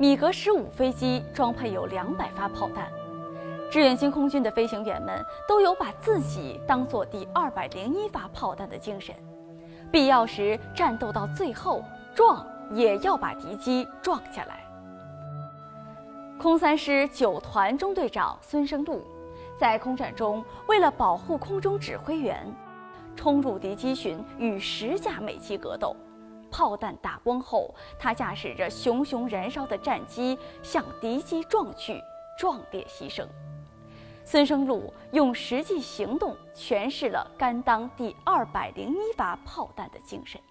米格15飞机装配有200发炮弹。志愿星空军的飞行员们都有把自己当作第201发炮弹的精神，必要时战斗到最后，撞也要把敌机撞下来。空3师9团中队长孙生路在空战中，为了保护空中指挥员，冲入敌机群与10架美机格斗。炮弹打光后，他驾驶着熊熊燃烧的战机向敌机撞去，壮烈牺牲。孙生路用实际行动诠释了甘当第201发炮弹的精神。